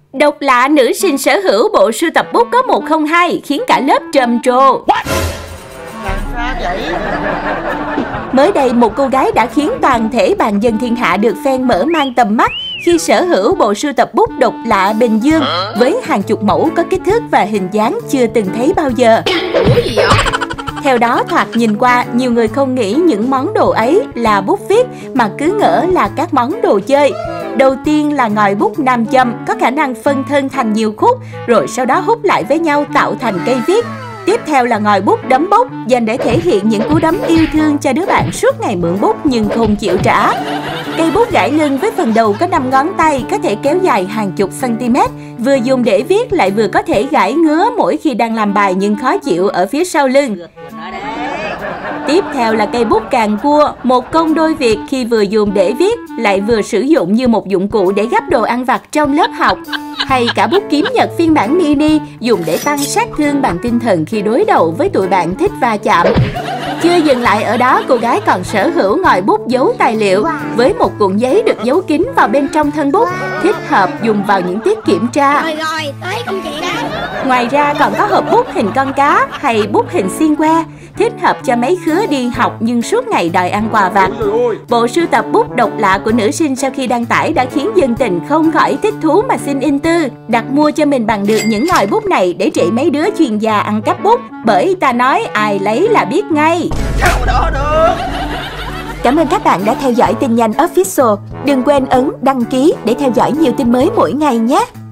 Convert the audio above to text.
Độc lạ nữ sinh sở hữu bộ sưu tập bút có 102 khiến cả lớp trầm trồ. Mới đây, một cô gái đã khiến toàn thể bàn dân thiên hạ được phen mở mang tầm mắt khi sở hữu bộ sưu tập bút độc lạ Bình Dương với hàng chục mẫu có kích thước và hình dáng chưa từng thấy bao giờ. Theo đó, thoạt nhìn qua, nhiều người không nghĩ những món đồ ấy là bút viết mà cứ ngỡ là các món đồ chơi. Đầu tiên là ngòi bút nam châm có khả năng phân thân thành nhiều khúc rồi sau đó hút lại với nhau tạo thành cây viết. Tiếp theo là ngòi bút đấm bốc dành để thể hiện những cú đấm yêu thương cho đứa bạn suốt ngày mượn bút nhưng không chịu trả. Cây bút gãy lưng với phần đầu có 5 ngón tay có thể kéo dài hàng chục cm, vừa dùng để viết lại vừa có thể gãi ngứa mỗi khi đang làm bài nhưng khó chịu ở phía sau lưng. Tiếp theo là cây bút càng cua, một công đôi việc khi vừa dùng để viết lại vừa sử dụng như một dụng cụ để gắp đồ ăn vặt trong lớp học. Hay cả bút kiếm nhật phiên bản mini dùng để tăng sát thương bằng tinh thần khi đối đầu với tụi bạn thích va chạm. Chưa dừng lại ở đó, cô gái còn sở hữu ngòi bút giấu tài liệu với một cuộn giấy được giấu kín vào bên trong thân bút, thích hợp dùng vào những tiết kiểm tra. Ngoài ra còn có hộp bút hình con cá hay bút hình xiên que, thích hợp cho mấy khứa đi học nhưng suốt ngày đòi ăn quà vặt. Bộ sưu tập bút độc lạ của nữ sinh sau khi đăng tải đã khiến dân tình không khỏi thích thú mà xin in tư, đặt mua cho mình bằng được những ngòi bút này để trị mấy đứa chuyên gia ăn cắp bút, bởi ta nói ai lấy là biết ngay. Cảm ơn các bạn đã theo dõi tin nhanh Official. Đừng quên ấn đăng ký để theo dõi nhiều tin mới mỗi ngày nhé.